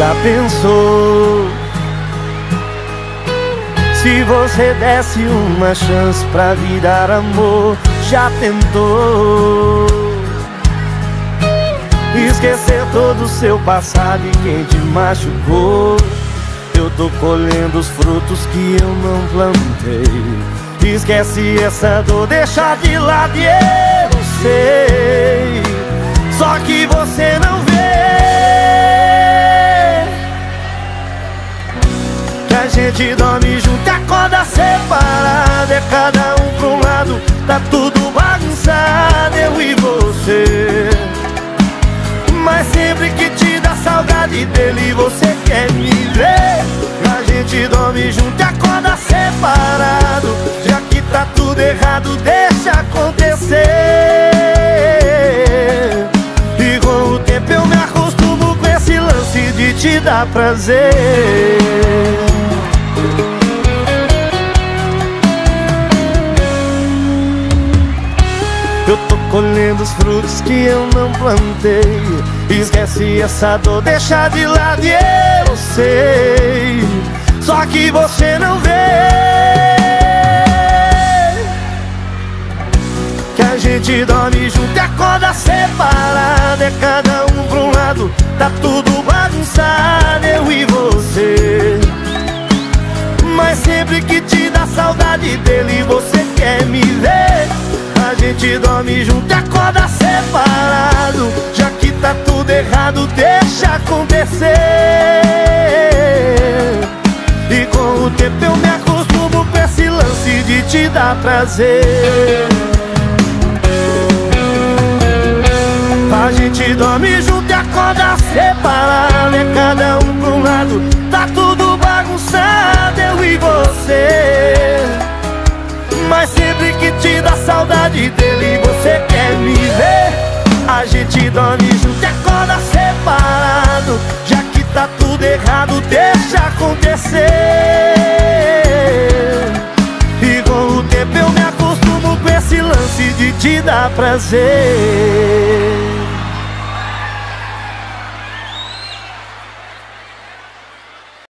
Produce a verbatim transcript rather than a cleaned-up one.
Já pensou se você desse uma chance pra virar amor? Já tentou esquecer todo o seu passado e quem te machucou? Eu tô colhendo os frutos que eu não plantei. Esquece essa dor, deixa de lado e eu sei. Só que você não vê que a gente dorme junto e acorda separado. É cada um pra um lado, tá tudo bagunçado, eu e você. Mas sempre que te dá saudade dele, você quer me ver. A gente dorme junto e acorda separado. Já que tá tudo errado, deixa acontecer. E com o tempo eu me acostumo com esse lance de te dar prazer. Eu tô colhendo os frutos que eu não plantei. Esquece essa dor, deixa de lado e eu sei. Só que você não vê que a gente dorme junto e acorda separado. É cada um pra um lado, tá tudo bagunçado, eu e você. Mas sempre que te dá saudade dele, você quer me ver. A gente dorme junto e acorda separado. Já que tá tudo errado, deixa acontecer. E com o tempo eu me acostumo com esse lance de te dar prazer. A gente dorme junto e acorda separado. É cada um pra um lado, tá tudo bagunçado, eu e você. Mas sempre que te dá saudade dele, você quer me ver. A gente dorme junto e acorda separado. Já que tá tudo errado, deixa acontecer. E com o tempo eu me acostumo com esse lance de te dar prazer.